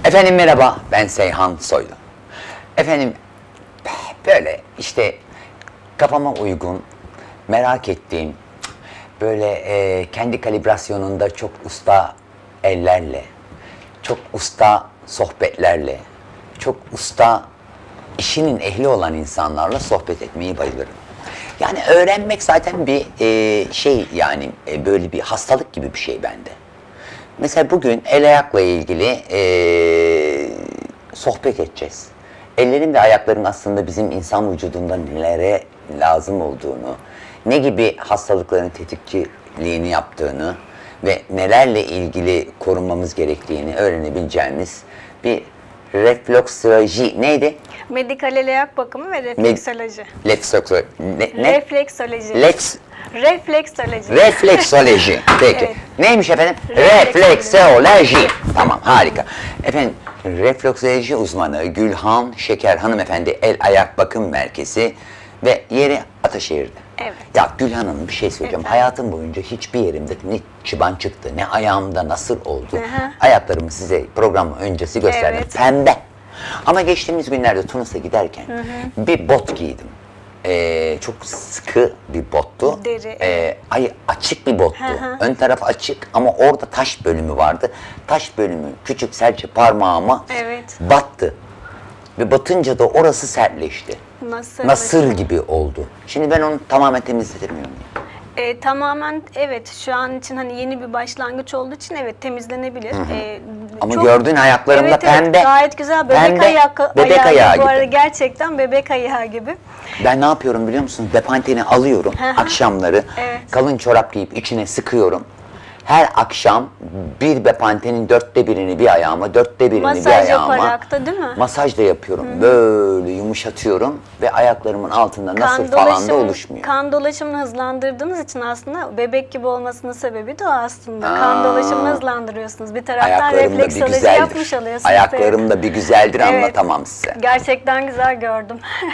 Efendim merhaba, ben Seyhan Soylu. Efendim böyle işte kafama uygun, merak ettiğim, böyle kendi kalibrasyonunda çok usta ellerle, çok usta sohbetlerle, çok usta işinin ehli olan insanlarla sohbet etmeyi bayılırım. Yani öğrenmek zaten bir şey yani böyle bir hastalık gibi bir şey bende. Mesela bugün el ayakla ilgili sohbet edeceğiz. Ellerin ve ayakların aslında bizim insan vücudunda nelere lazım olduğunu, ne gibi hastalıkların tetikçiliğini yaptığını ve nelerle ilgili korunmamız gerektiğini öğrenebileceğimiz bir refleksoloji neydi? Medikal el ayak bakımı ve refleksoloji. Refleksoloji. Refleksoloji. Refleksoloji. Refleksoloji. Peki. Evet. Neymiş efendim? Refleksoloji. Refleksoloji. Tamam, harika. Efendim, refleksoloji uzmanı Gülhan Şeker hanımefendi El Ayak Bakım Merkezi ve yeri Ataşehir'de. Evet. Ya Gülhan Hanım bir şey söyleyeceğim. Efendim? Hayatım boyunca hiçbir yerimde ne çıban çıktı, ne ayağımda nasır oldu. Hı-hı. Ayaklarımı size program öncesi gösterdim. Evet. Pembe. Ama geçtiğimiz günlerde Tunus'a giderken bir bot giydim. Çok sıkı bir bottu. Deri. Açık bir bottu. Hı hı. Ön taraf açık ama orada taş bölümü vardı. Taş bölümü küçük serçe parmağıma Evet. battı. Ve batınca da orası sertleşti. Nasır gibi oldu. Şimdi ben onu tamamen temizletemiyorum. Tamamen evet, şu an için hani yeni bir başlangıç olduğu için evet temizlenebilir. Ama gördüğün ayaklarımda evet, pembe. Evet, gayet güzel bebek Pembe, ayağı. bebek ayağı Bu gibi. arada gerçekten bebek ayağı gibi. Ben ne yapıyorum biliyor musunuz? Depanteni alıyorum akşamları. Evet. Kalın çorap giyip içine sıkıyorum. Her akşam bir bepantenin 1/4'ünü bir ayağıma, 1/4'ünü bir Masaj ayağıma. yaparak da değil mi? Masaj da yapıyorum. Böyle yumuşatıyorum ve ayaklarımın altında nasıl falan da oluşmuyor. Kan dolaşımını hızlandırdığınız için aslında bebek gibi olmasının sebebi de o aslında. Kan dolaşımını hızlandırıyorsunuz. Bir taraftan Ayaklarım da bir refleksoloji yapmış güzeldir. oluyorsunuz. Ayaklarım da bir güzeldir, Evet. anlatamam size. Gerçekten güzel gördüm.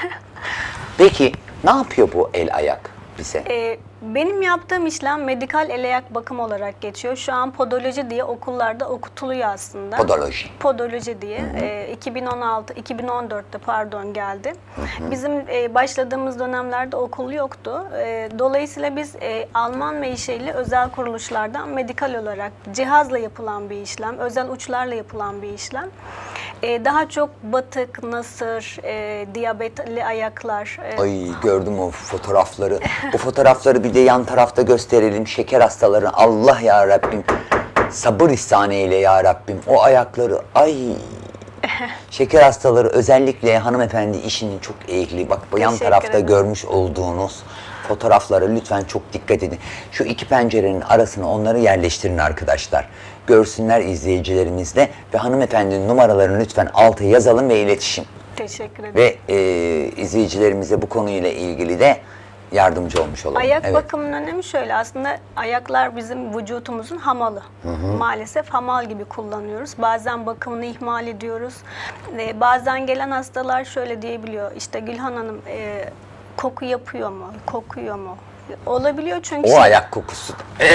Peki ne yapıyor bu el ayak bize? Benim yaptığım işlem medikal el ayak bakım olarak geçiyor. Şu an podoloji diye okullarda okutuluyor aslında. Podoloji. Podoloji diye. 2014'te pardon geldi. Bizim başladığımız dönemlerde okul yoktu. Dolayısıyla biz Alman menşeli özel kuruluşlardan medikal olarak cihazla yapılan bir işlem, özel uçlarla yapılan bir işlem. Daha çok batık, nasır, diyabetli ayaklar. Ay gördüm o fotoğrafları. O fotoğrafları bir de yan tarafta gösterelim. Şeker hastaları, Allah ya Rabbim. Sabır ihsan eyle ya Rabbim. O ayakları ay. Şeker hastaları özellikle hanımefendi işinin çok ehli. Bak bu yan Teşekkür tarafta ederim. görmüş olduğunuz fotoğraflara lütfen çok dikkat edin. Şu iki pencerenin arasına onları yerleştirin arkadaşlar. Görsünler izleyicilerimiz de ve hanımefendinin numaralarını lütfen alta yazalım ve iletişim. Teşekkür ederim. Ve izleyicilerimize bu konuyla ilgili de yardımcı olmuş olalım. Ayak Evet. bakımının önemi şöyle, aslında ayaklar bizim vücutumuzun hamalı. Maalesef hamal gibi kullanıyoruz. Bazen bakımını ihmal ediyoruz. Bazen gelen hastalar şöyle diyebiliyor, işte Gülhan Hanım koku yapıyor mu, kokuyor mu? Olabiliyor çünkü O ayak kokusu.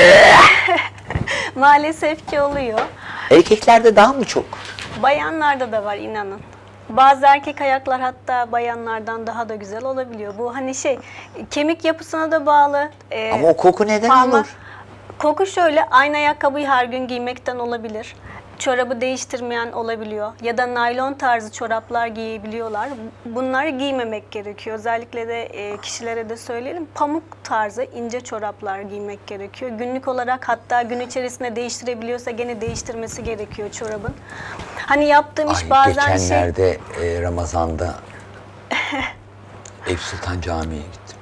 maalesef ki oluyor. Erkeklerde daha mı çok? Bayanlarda da var, inanın. Bazı erkek ayaklar hatta bayanlardan daha da güzel olabiliyor. Bu hani kemik yapısına da bağlı. Ama o koku neden parmak- olur? Koku şöyle, aynı ayakkabıyı her gün giymekten olabilir. Çorabı değiştirmeyen olabiliyor. Ya da naylon tarzı çoraplar giyebiliyorlar. Bunları giymemek gerekiyor. Özellikle de kişilere de söyleyelim. Pamuk tarzı ince çoraplar giymek gerekiyor. Günlük olarak, hatta gün içerisinde değiştirebiliyorsa gene değiştirmesi gerekiyor çorabın. Hani yaptığım iş bazen geçenlerde Ramazan'da Eyüp Sultan Camii'ye gittim.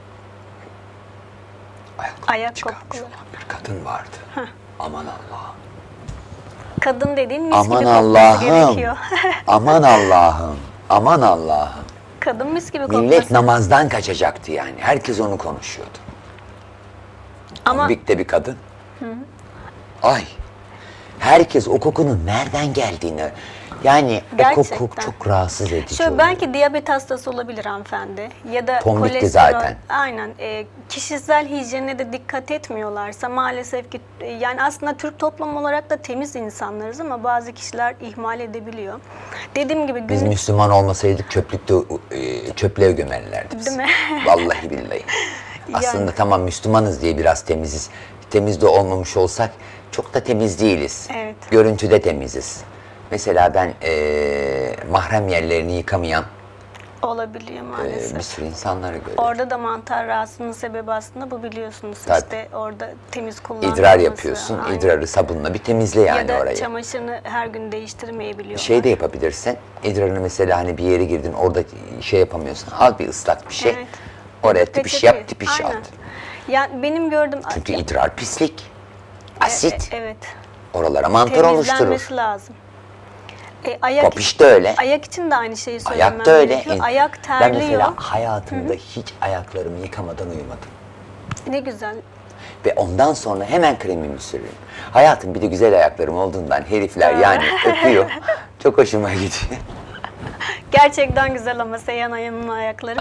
Ayak Çıkarmış kokuları. olan bir kadın vardı. Aman Allah'ım. Kadın dediğin mis Aman gibi kokması Allah'ım. gerekiyor. Aman Allah'ım. Aman Allah'ım. Kadın mis gibi kokması. Millet namazdan kaçacaktı yani. Herkes onu konuşuyordu. Ama Tombik bir kadın. Ay. Herkes o kokunun nereden geldiğini, Yani o Gerçekten. koku çok rahatsız edici Şöyle oluyor. belki diyabet hastası olabilir hanımefendi ya da Tombikti kolesterol. zaten. Aynen. Kişisel hijyene de dikkat etmiyorlarsa maalesef ki yani aslında Türk toplumu olarak da temiz insanlarız ama bazı kişiler ihmal edebiliyor. Dediğim gibi Biz Müslüman olmasaydık çöplüğe gömerlerdi bizi. Değil mi? Vallahi billahi. Aslında tamam Müslümanız diye biraz temiziz. Temiz de olmamış olsak çok da temiz değiliz. Evet. Görüntüde temiziz. Mesela ben mahrem yerlerini yıkamayan olabiliyor maalesef. bir sürü insanları görüyorum. Orada da mantar rahatsızlığının sebebi aslında bu biliyorsunuz. Tabii. İşte orada temiz kullanılması. İdrar yapıyorsun. Aynen. İdrarı sabunla bir temizle yani ya da orayı. çamaşırını her gün değiştirmeyebiliyorlar. Şey de yapabilirsin. İdrarını mesela hani bir yere girdin orada şey yapamıyorsun. Al bir ıslak bir şey. Evet. Oraya Peçete. tipiş yap, tipiş Aynen. at. Yani benim gördüğüm Çünkü idrar pislik. Asit. evet. Oralara mantar oluşturur. Temizlenmesi lazım. Ayak Kopiş de öyle. Ayak için de aynı şeyi söylemem Ayak da öyle. gerekiyor. Ayak Ben terliyor. mesela hayatımda hiç ayaklarımı yıkamadan uyumadım. Ne güzel. Ve ondan sonra hemen kremimi sürüyorum. Hayatım bir de güzel ayaklarım olduğundan herifler yani öpüyor. Çok hoşuma gidiyor. Gerçekten güzel ama Seyhan Hanım'ın ayakları.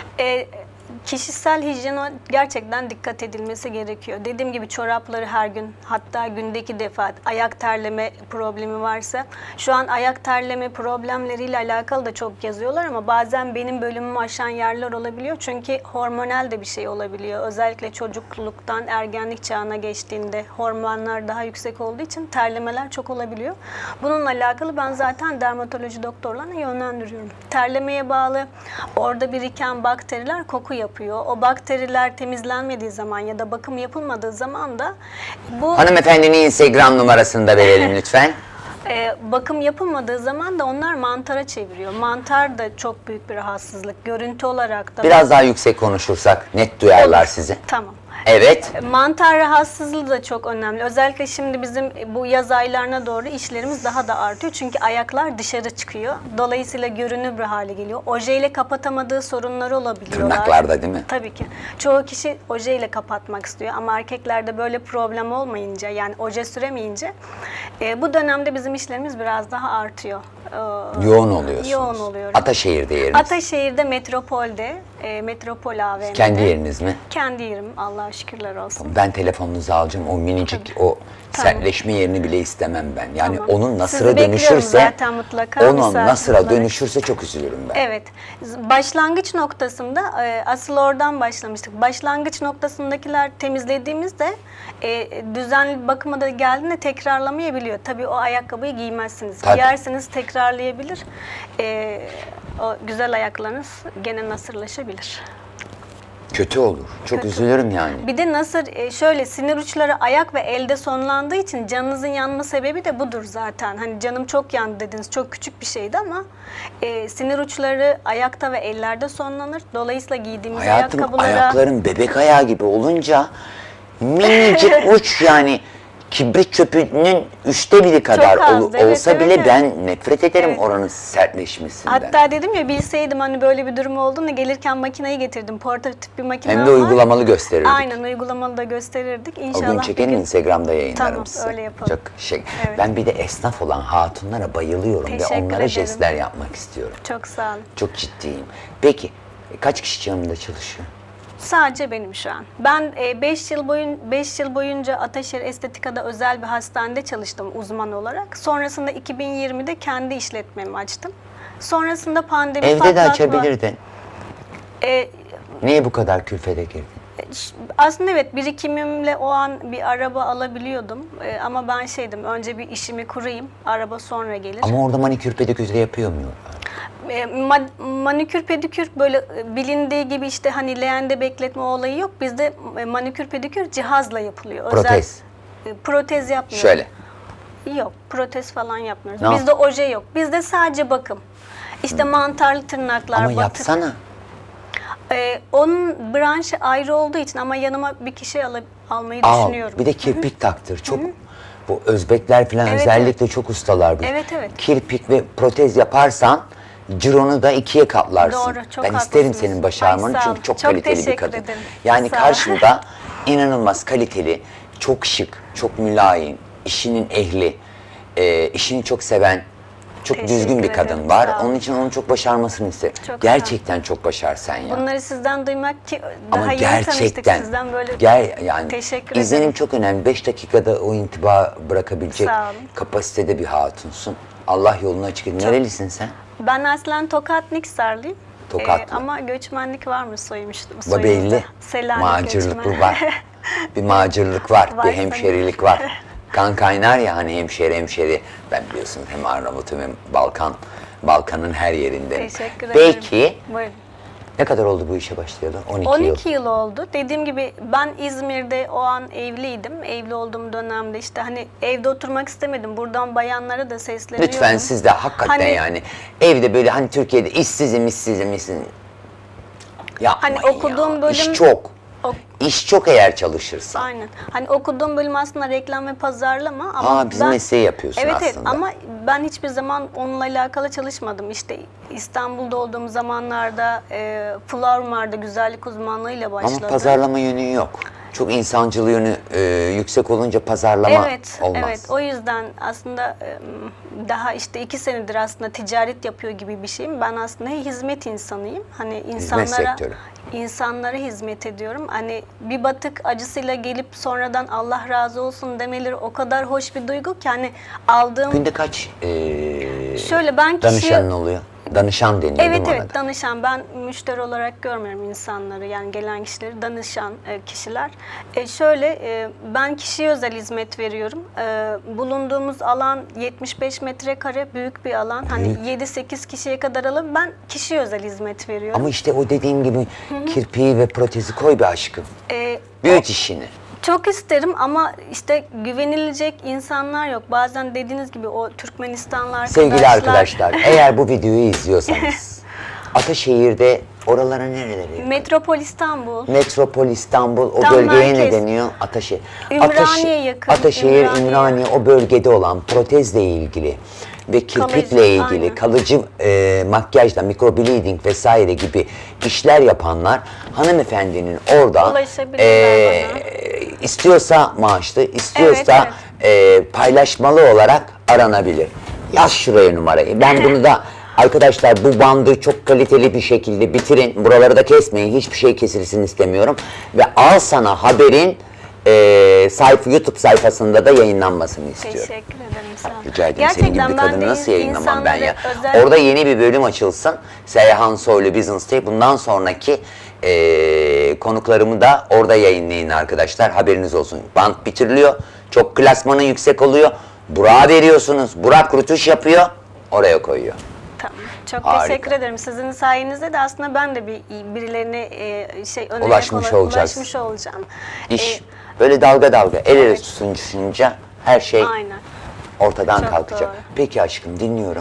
Kişisel hijyene gerçekten dikkat edilmesi gerekiyor. Dediğim gibi çorapları her gün, hatta günde 2 defa ayak terleme problemi varsa, şu an ayak terleme problemleriyle alakalı da çok yazıyorlar ama bazen benim bölümümü aşan yerler olabiliyor. Çünkü hormonal de bir şey olabiliyor. Özellikle çocukluktan ergenlik çağına geçtiğinde hormonlar daha yüksek olduğu için terlemeler çok olabiliyor. Bununla alakalı ben zaten dermatoloji doktorlarına yönlendiriyorum. Terlemeye bağlı orada biriken bakteriler koku yapıyor. O bakteriler temizlenmediği zaman ya da bakım yapılmadığı zaman da bu Hanımefendinin Instagram numarasını da verelim lütfen. bakım yapılmadığı zaman da onlar mantara çeviriyor. Mantar da çok büyük bir rahatsızlık. Görüntü olarak da. Biraz daha yüksek konuşursak net duyarlar sizi. Tamam. Evet. Mantar rahatsızlığı da çok önemli. Özellikle şimdi bizim bu yaz aylarına doğru işlerimiz daha da artıyor. Çünkü ayaklar dışarı çıkıyor. Dolayısıyla görünür bir hale geliyor. Ojeyle kapatamadığı sorunları olabiliyorlar. Tırnaklarda değil mi? Tabii ki. Çoğu kişi ojeyle kapatmak istiyor ama erkeklerde böyle problem olmayınca yani oje süremeyince bu dönemde bizim işlerimiz biraz daha artıyor. Yoğun oluyorsunuz. Yoğun oluyoruz. Ataşehir'de yeriniz. Ataşehir'de Metropol'de, Metropol AVM'de. Kendi yeriniz mi? Kendi yerim. Allah'a şükürler olsun. Ben telefonunuzu alacağım. O minicik o sertleşme yerini bile istemem ben. Yani Tamam. onun Sizi nasıra bekliyorum dönüşürse zaten mutlaka onun misafir nasıra olarak. dönüşürse çok üzülürüm ben. Evet. Başlangıç noktasında asıl oradan başlamıştık. Başlangıç noktasındakiler temizlediğimizde düzenli bakıma da geldiğinde tekrarlamayabiliyor. Tabii o ayakkabıyı giymezsiniz. Tabii. Giyersiniz tekrarlayabilir. O güzel ayaklarınız gene nasırlaşabilir. Kötü olur. Çok Kötü. üzülürüm yani. Bir de nasır şöyle sinir uçları ayak ve elde sonlandığı için canınızın yanma sebebi de budur zaten. Hani canım çok yandı dediniz. Çok küçük bir şeydi ama sinir uçları ayakta ve ellerde sonlanır. Dolayısıyla giydiğimiz Hayatım ayakkabılara ayakların bebek ayağı gibi olunca minicik uç yani kibrit çöpünün 1/3 kadar az, evet, olsa evet, bile evet. ben nefret ederim Evet. oranın sertleşmesinden. hatta dedim ya bilseydim hani böyle bir durum olduğunu gelirken makineyi getirdim. Portatif bir makine Hem var. de uygulamalı gösterirdik. Aynen uygulamalı da gösterirdik. O İnşallah gün bir çekelim gün- Instagram'da yayınlarım Tamam, size. öyle yapalım. Çok şey. Evet. Ben bir de esnaf olan hatunlara bayılıyorum ve Teşekkür onlara ederim. jestler yapmak istiyorum. Çok sağ olun. Çok ciddiyim. Peki kaç kişi yanımda çalışıyor? Sadece benim şu an. Ben 5 yıl boyunca Ataşehir Estetika'da özel bir hastanede çalıştım uzman olarak. Sonrasında 2020'de kendi işletmemi açtım. Sonrasında pandemi Evde de patlatma. açabilirdin. E, Niye bu kadar külfete girdin? Aslında evet birikimimle o an bir araba alabiliyordum. Ama ben önce bir işimi kurayım, araba sonra gelir. Ama orada manikür pedikür de yapıyor mu? Manikür pedikür böyle bilindiği gibi işte hani leğende bekletme olayı yok. Bizde manikür pedikür cihazla yapılıyor. Protez. Protez yapmıyoruz. Şöyle. Yok, protez falan yapmıyoruz. Ne Bizde oje yok. Bizde sadece bakım. İşte mantarlı tırnaklar, Ama batır. yapsana. Onun branşı ayrı olduğu için ama yanıma bir kişi almayı Al. düşünüyorum. Bir de kirpik taktır. Çok bu Özbekler falan Evet, özellikle çok ustalar bu. Evet, evet. Kirpik ve protez yaparsan cironu da 2'ye katlarsın. Doğru, çok ben isterim haklısınız. senin başarmanı Ay, sağ ol. çünkü çok Çok kaliteli bir teşekkür kadın. ederim. Yani Sağ ol. karşımda inanılmaz kaliteli, çok şık, çok mülayim, işinin ehli, işini çok seven, çok Teşekkür düzgün bir ederim, kadın var. sağ olun. Onun için onu çok başarmasını isterim. Çok Gerçekten çok başarsan ya. Bunları sizden duymak ki Ama daha yeni tanıştık gerçekten sizden böyle. yani Teşekkür izlenim ederim. çok önemli. 5 dakikada o intiba bırakabilecek Sağ olun. kapasitede bir hatunsun. Allah yolunu açık etsin. Nerelisin sen? Ben aslen Tokat Niksarlıyım. Tokatlı. Ama göçmenlik var mı soyumuzda? Belli. Selanik Macırlık göçmen. var. Bir macırlık var, Var bir hemşerilik var. Kan kaynar ya hani hemşeri. Ben biliyorsunuz hem Arnavut'um hem Balkan'ın her yerinde. Teşekkür ederim. Peki Buyurun. ne kadar oldu bu işe başlayalı? 12 yıl. 12 yıl oldu. Dediğim gibi ben İzmir'de o an evliydim. Evli olduğum dönemde işte hani evde oturmak istemedim. Buradan bayanlara da sesleniyorum. Lütfen siz de hakikaten Hani- yani evde böyle hani Türkiye'de işsizim. Yapmayın Hani okuduğum ya. bölüm- İş çok. O- İş çok eğer çalışırsan. Aynen. Hani okuduğum bölüm aslında reklam ve pazarlama ama Bizim mesleği yapıyorsun evet, aslında. Evet ama ben hiçbir zaman onunla alakalı çalışmadım. İşte İstanbul'da olduğum zamanlarda Flormar'da güzellik uzmanlığıyla başladım. Ama pazarlama yönü yok. Çok insancıl yönü yüksek olunca pazarlama Evet, olmaz. evet. O yüzden aslında daha işte 2 senedir aslında ticaret yapıyor gibi bir şeyim. Ben aslında hizmet insanıyım. Hani sektörü. insanlara hizmet ediyorum. Hani bir batık acısıyla gelip sonradan Allah razı olsun demeleri o kadar hoş bir duygu ki hani aldığım Günde kaç şöyle ben danışanın oluyor? Danışan deniyor değil Evet mi ona evet da? danışan. Ben müşteri olarak görmüyorum insanları yani gelen kişileri danışan kişiler. Ben kişiye özel hizmet veriyorum. Bulunduğumuz alan 75 metrekare büyük bir alan. Hani 7-8 kişiye kadar alalım. Ben kişiye özel hizmet veriyorum. Ama işte o dediğim gibi kirpiği ve protezi koy be aşkım. Büyüt işini. Çok isterim ama işte güvenilecek insanlar yok. Bazen dediğiniz gibi o Türkmenistanlı arkadaşlar. Sevgili arkadaşlar, eğer bu videoyu izliyorsanız Ataşehir'de oralara nerelere? Metropol İstanbul. Metropol İstanbul, o Tam bölgeye ne merkez. deniyor? Ataşehir. Ümraniye yakın, Ataşehir, Ümraniye. Ümraniye o bölgede olan protezle ilgili ve kirpikle Kalıcı, ilgili aynen. kalıcı makyajla, microbleeding vesaire gibi işler yapanlar hanımefendinin orada Ulaşabilirler bana. istiyorsa maaşlı, istiyorsa paylaşmalı olarak aranabilir. Yaz şuraya numarayı. Ben bunu da arkadaşlar bu bandı çok kaliteli bir şekilde bitirin. Buraları da kesmeyin. Hiçbir şey kesilsin istemiyorum. Ve Al Sana Haber'in YouTube sayfasında da yayınlanmasını istiyorum. Teşekkür ederim. Sağ olun. Rica ederim. Senin gibi bir Gerçekten ben kadını de nasıl yayınlamam ben ya? insanlara özel- Orada yeni bir bölüm açılsın. Seyhan Soylu Business Tape. Bundan sonraki konuklarımı da orada yayınlayın arkadaşlar. Haberiniz olsun. Band bitiriliyor. Çok klasmanı yüksek oluyor. Burak'a veriyorsunuz. Burak rutuş yapıyor. Oraya koyuyor. Tamam. Çok Harika. teşekkür ederim. Sizin sayenizde de aslında ben de birilerine önererek Ulaşmış olacağız. ulaşmış olacağım. İş böyle dalga dalga el ele tutunca her şey Aynen. ortadan Çok kalkacak. doğru. Peki aşkım dinliyorum.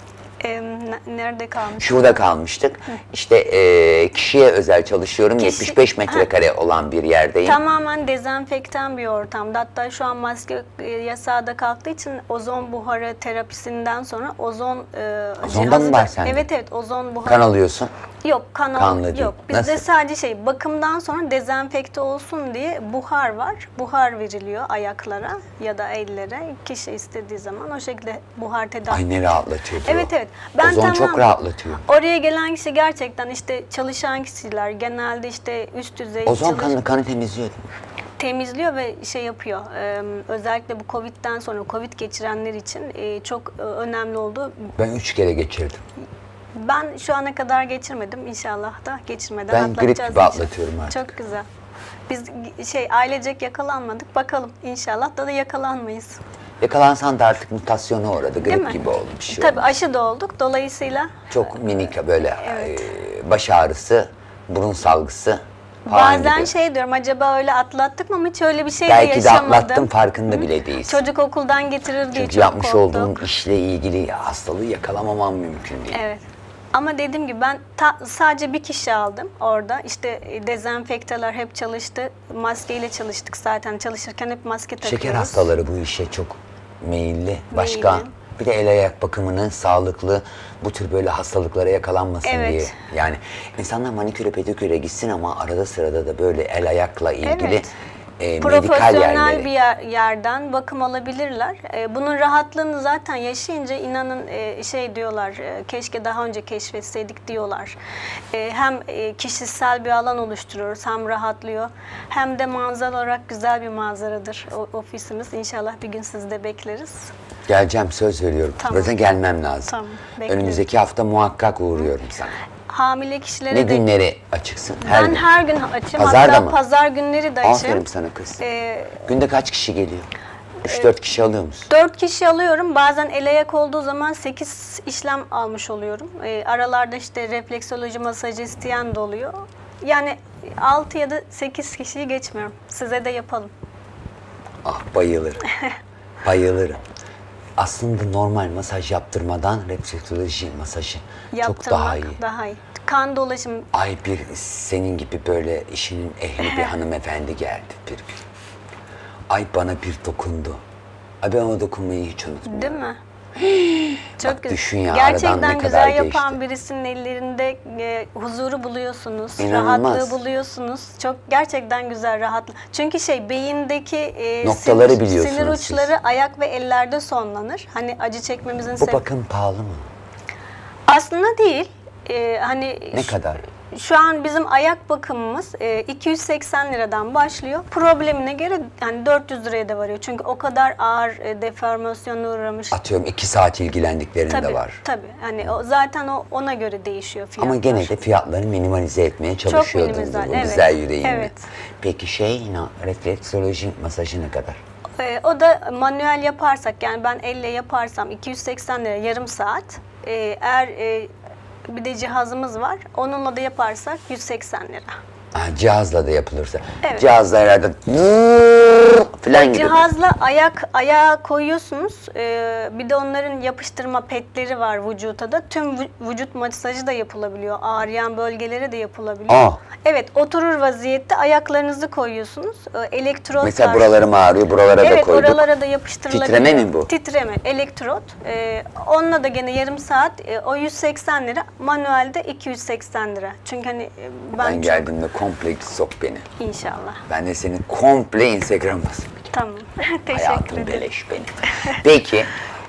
Nerede kalmış? Şurada kalmıştık. İşte kişiye özel çalışıyorum. 75 metrekare olan bir yerdeyim. Tamamen dezenfektan bir ortamda. Hatta şu an maske yasağı da kalktığı için ozon buharı terapisinden sonra ozon Ozondan mı var sende? Evet evet ozon buharı. Kan alıyorsun. Yok kanal Kanlı değil. yok. Bizde Nasıl? sadece bakımdan sonra dezenfekte olsun diye buhar var. Buhar veriliyor ayaklara ya da ellere. Kişi istediği zaman o şekilde buhar tedavi. Ay ne rahatlatıyor. bu. Evet evet. Ozon çok rahatlatıyor. Oraya gelen kişi gerçekten işte çalışan kişiler genelde işte üst düzey Ozon kanı temizliyor değil mi? temizliyor ve şey yapıyor. Özellikle bu Covid'den sonra Covid geçirenler için çok önemli oldu. Ben 3 kere geçirdim. Ben şu ana kadar geçirmedim. İnşallah da geçirmeden Ben grip atlatacağız gibi inşallah. atlatıyorum artık. Çok güzel. Biz ailecek yakalanmadık. Bakalım inşallah da yakalanmayız. Yakalansan da artık mutasyona uğradı. Değil Grip mi? gibi oldu bir şey Tabii oldu. aşı da olduk. Dolayısıyla Çok minik böyle baş ağrısı, burun salgısı falan bazen gibi. şey diyorum acaba öyle atlattık mı ama hiç öyle bir şey de Belki de yaşamadım. atlattın farkında bile değilsin. Çocuk okuldan getirir diye Çünkü çok yapmış korktuk. olduğun işle ilgili hastalığı yakalamamam mümkün değil. Evet. Ama dediğim gibi ben sadece bir kişi aldım orada. İşte dezenfektalar hep çalıştı. Maskeyle çalıştık zaten. Çalışırken hep maske takıyoruz. Şeker hastaları bu işe çok meyilli. Başka bir de el ayak bakımını sağlıklı bu tür böyle hastalıklara yakalanmasın Evet. diye. Yani insanlar maniküre pediküre gitsin ama arada sırada da böyle el ayakla ilgili Evet. medikal Profesyonel yerleri. bir yerden bakım alabilirler. Bunun rahatlığını zaten yaşayınca inanın şey diyorlar, keşke daha önce keşfetseydik diyorlar. Hem kişisel bir alan oluşturuyoruz, hem rahatlıyor, hem de manzara olarak güzel bir manzaradır ofisimiz. İnşallah bir gün sizi de bekleriz. Geleceğim, söz veriyorum. Tamam. Zaten gelmem lazım. Tamam, bekliyorum. Önümüzdeki hafta muhakkak uğruyorum sana. Hamile kişilere Ne de... günleri açıksın? Ben her gün açım. Pazar da Hatta mı? pazar günleri de açım. Aferin sana kız. Günde kaç kişi geliyor? 3-4 kişi alıyor musun? 4 kişi alıyorum. Bazen el ayak olduğu zaman 8 işlem almış oluyorum. Aralarda işte refleksoloji masajı isteyen de oluyor. Yani 6 ya da 8 kişiyi geçmiyorum. Size de yapalım. Ah, bayılırım. Bayılırım. Aslında normal masaj yaptırmadan refleksoloji masajı çok daha iyi. Daha iyi. Kan dolaşım. Ay, bir senin gibi böyle işinin ehli bir hanımefendi geldi bir gün. Ay, bana bir dokundu. Ay, ben o dokunmayı hiç unutmuyorum. Değil mi? Çok Bak, güzel. düşün ya, aradan ne Gerçekten kadar güzel geçti. yapan birisinin ellerinde huzuru buluyorsunuz. İnanılmaz. Rahatlığı buluyorsunuz. Çok gerçekten güzel rahatlık. Çünkü Noktaları beyindeki sinir biliyorsunuz siz. uçları ayak ve ellerde sonlanır. Hani acı çekmemizin Bu sebebi. bakım pahalı mı? Aslında değil. Hani Ne kadar? Şu an bizim ayak bakımımız 280 liradan başlıyor. Problemine göre yani 400 liraya da varıyor. Çünkü o kadar ağır deformasyona uğramış. Atıyorum 2 saat ilgilendiklerinde Tabii, var. tabii. Hani zaten ona göre değişiyor fiyatlar. Ama gene de fiyatları minimalize etmeye çalışıyordunuz. minimalize, Bu evet, güzel yüreğinle. evet. Peki refleksoloji masajı ne kadar? O da manuel yaparsak, yani ben elle yaparsam 280 lira yarım saat. Eğer bir de cihazımız var. Onunla da yaparsak 180 lira. Ha, cihazla da yapılırsa. Evet. Cihazla herhalde falan gibi. Cihazla ayağa koyuyorsunuz. Bir de onların yapıştırma petleri var vücuta da. Tüm vücut masajı da yapılabiliyor. Ağrıyan bölgelere de yapılabiliyor. Aa. Evet, oturur vaziyette ayaklarınızı koyuyorsunuz. Elektrot Mesela var. buralarım ağrıyor, buralara da Evet, koyduk. oralara da yapıştırılabiliyor. Titreme mi bu? Titreme, elektrot. Onunla da gene yarım saat, o 180 lira, manuelde 280 lira. Çünkü hani Ben çok... geldiğimde komple sok beni. İnşallah. Ben de seni komple Instagram'a sokacağım. Tamam. Teşekkür Hayatım ederim. beleş benim. Peki,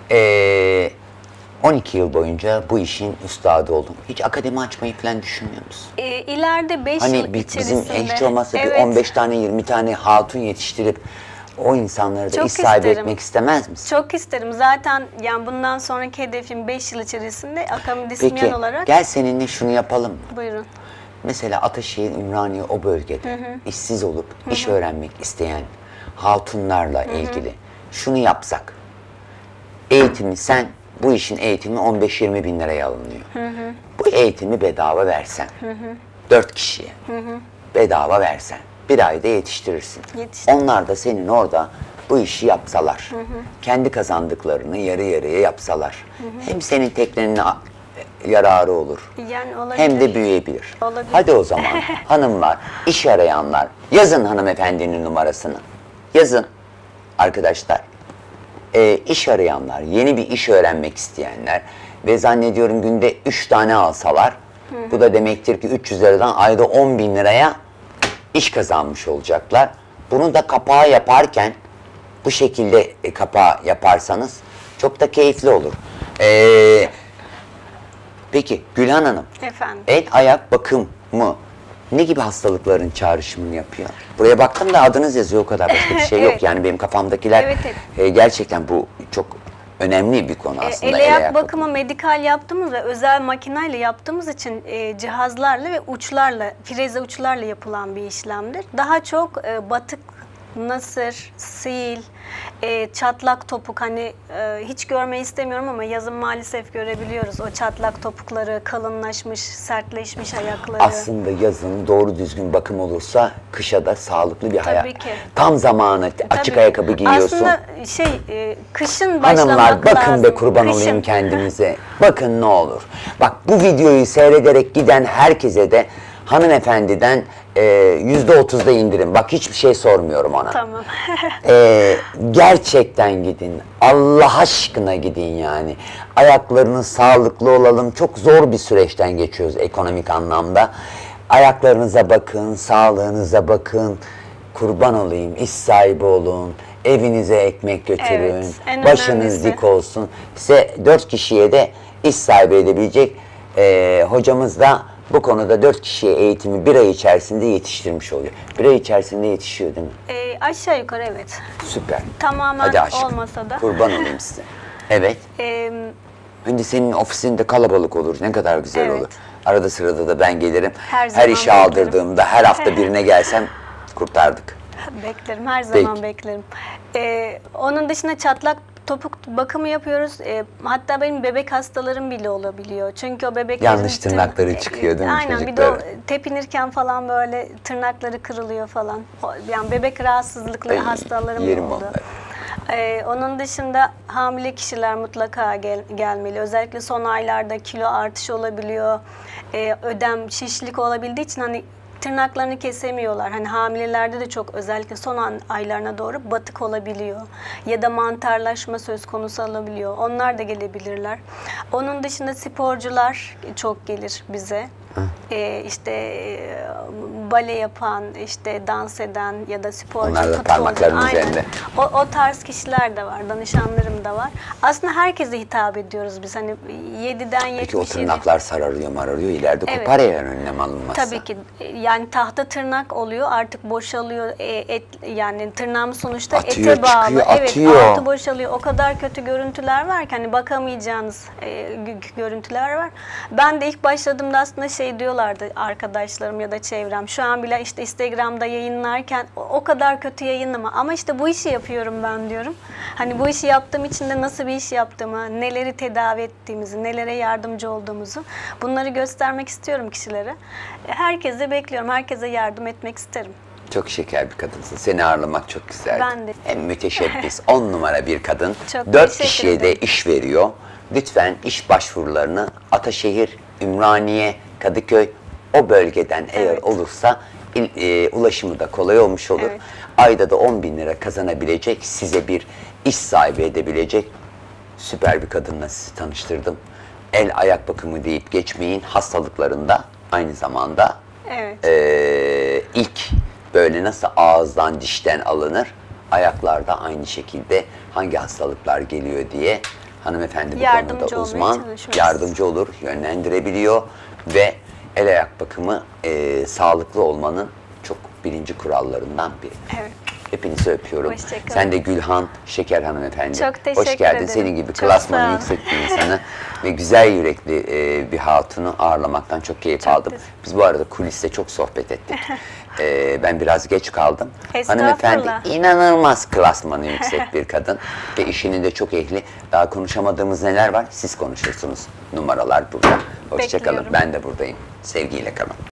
12 yıl boyunca bu işin üstadı oldun. Hiç akademi açmayı falan düşünmüyor musun? İleride 5 yıl Hani bizim içerisinde... hiç olmazsa bir Evet. 15 tane 20 tane hatun yetiştirip o insanları da Çok iş sahibi isterim. etmek istemez misin? Çok isterim. Zaten yani bundan sonraki hedefim 5 yıl içerisinde akademisyen Peki olarak... gel seninle şunu yapalım mı? Buyurun. Mesela Ataşehir, Ümraniye o bölgede işsiz olup iş öğrenmek isteyen hatunlarla ilgili şunu yapsak. Eğitimi bu işin eğitimi 15-20 bin liraya alınıyor. Bu eğitimi bedava versen. 4 kişiye. Bedava versen. Bir ayda yetiştirirsin. Onlar da senin orada bu işi yapsalar. Kendi kazandıklarını yarı yarıya yapsalar. Hem senin teknenin yararı olur. Yani olabilir. Hem de büyüyebilir. Olabilir. Hadi o zaman hanımlar, iş arayanlar yazın hanımefendinin numarasını. Yazın arkadaşlar. İş arayanlar, yeni bir iş öğrenmek isteyenler ve zannediyorum günde 3 tane alsalar bu da demektir ki 300 liradan ayda 10 bin liraya iş kazanmış olacaklar. Bunu da kapağı yaparken bu şekilde kapağı yaparsanız çok da keyifli olur. Peki Gülhan Hanım, Efendim. el ayak bakımı ne gibi hastalıkların çağrışımını yapıyor? Buraya baktım da adınız yazıyor, o kadar başka bir şey yok. Evet. Yani benim kafamdakiler Evet. Gerçekten bu çok önemli bir konu aslında. El ayak bakımı medikal yaptığımız ve özel makineyle yaptığımız için cihazlarla ve uçlarla, freze uçlarla yapılan bir işlemdir. Daha çok batık, nasır, sil, çatlak topuk, hani hiç görmeyi istemiyorum ama yazın maalesef görebiliyoruz o çatlak topukları, kalınlaşmış, sertleşmiş ayakları. Aslında yazın doğru düzgün bakım olursa kışa da sağlıklı bir hayat. Tabii ki. Tam zamanı açık ayakkabı giyiyorsun. Aslında kışın başlamak Hanımlar bakın lazım. be, kurban Kışın. olayım kendinize. Bakın ne olur. Bak, bu videoyu seyrederek giden herkese de hanımefendiden %30'da indirin. Bak, hiçbir şey sormuyorum ona. Tamam. Gerçekten gidin. Allah aşkına gidin yani. Ayaklarınız sağlıklı olalım. Çok zor bir süreçten geçiyoruz ekonomik anlamda. Ayaklarınıza bakın, sağlığınıza bakın. kurban olayım, iş sahibi olun, evinize ekmek götürün, Evet, en başınız önemlisi. dik olsun. Size 4 kişiye de iş sahibi edebilecek hocamız da bu konuda 4 kişiye eğitimi bir ay içerisinde yetiştirmiş oluyor. Bir ay içerisinde yetişiyor değil mi? Aşağı yukarı evet. Süper. Tamamen Hadi aşkım, olmasa da. kurban olayım size. Evet. Ee, Şimdi senin ofisinde kalabalık olur. Ne kadar güzel Evet. olur. Arada sırada da ben gelirim. Her Her zaman işe beklerim. aldırdığımda her hafta birine gelsem kurtardık. Beklerim, her zaman Peki. beklerim. Onun dışında çatlak topuk bakımı yapıyoruz. Hatta benim bebek hastalarım bile olabiliyor. Çünkü o bebeklerin... Yanlış tırnakları çıkıyor değil mi Aynen, bir de o çocukların? tepinirken falan böyle tırnakları kırılıyor falan. Yani bebek rahatsızlıklı Ay, hastalarım yerim oldu. onları. Onun dışında hamile kişiler mutlaka gelmeli. Özellikle son aylarda kilo artışı olabiliyor. Ödem, şişlik olabildiği için hani tırnaklarını kesemiyorlar. Hani hamilelerde de çok, özellikle son aylarına doğru batık olabiliyor. Ya da mantarlaşma söz konusu olabiliyor. Onlar da gelebilirler. Onun dışında sporcular çok gelir bize. Bale yapan, işte dans eden ya da sporcu, Onlar da futbolcu. parmaklarının Aynen. üzerinde. O tarz kişiler de var, danışanlarım da var. Aslında herkese hitap ediyoruz biz. Hani 7'den 77. Peki o tırnaklar sararıyor mararıyor ileride Evet. kopar eğer önlem alınmazsa. Tabii ki. Yani tahta tırnak oluyor, artık boşalıyor. Yani tırnağım sonuçta Atıyor, ete bağlı. çıkıyor, Evet, atıyor. altı boşalıyor. O kadar kötü görüntüler var ki hani bakamayacağınız görüntüler var. Ben de ilk başladığımda aslında şey diyorlardı arkadaşlarım ya da çevrem. Şu an bile işte Instagram'da yayınlarken o kadar kötü yayınlama. Ama işte bu işi yapıyorum ben diyorum. Hani bu işi yaptığım için de nasıl bir iş yaptığımı, neleri tedavi ettiğimizi, nelere yardımcı olduğumuzu bunları göstermek istiyorum kişilere. Herkese bekliyorum. Herkese yardım etmek isterim. Çok şeker bir kadınsın. Seni ağırlamak çok güzel. Ben de. Hem müteşebbis, 10 numara bir kadın. Çok 4 teşekkür kişiye de ederim. iş veriyor. Lütfen iş başvurularını Ataşehir, Ümraniye, Kadıköy o bölgeden eğer Evet. olursa ulaşımı da kolay olmuş olur. Evet. Ayda da 10.000 lira kazanabilecek, size bir iş sahibi edebilecek süper bir kadınla sizi tanıştırdım. El ayak bakımı deyip geçmeyin, hastalıklarında aynı zamanda Evet. ilk böyle nasıl ağızdan dişten alınır, ayaklarda aynı şekilde hangi hastalıklar geliyor diye hanımefendi bu Yardımcı konuda olmaya uzman, çalışıyoruz. yardımcı olur, yönlendirebiliyor ve el ayak bakımı sağlıklı olmanın çok birinci kurallarından biri. Evet. Hepinizi öpüyorum. Hoşça kalın. Sen de Gülhan Şeker hanımefendi. Çok teşekkür Hoş geldin. ederim. Senin gibi Çok sağ ol. klasmanı yüksek bir insanı ve güzel yürekli bir hatunu ağırlamaktan çok keyif aldım. teşekkür- Biz bu arada kuliste çok sohbet ettik. Ben biraz geç kaldım. Estağfurullah. Hanımefendi inanılmaz klasmanı yüksek bir kadın ve işinin de çok ehli. Daha konuşamadığımız neler var? Siz konuşursunuz. Numaralar burada. Hoşça kalın. Bekliyorum. Ben de buradayım. Sevgiyle kalın.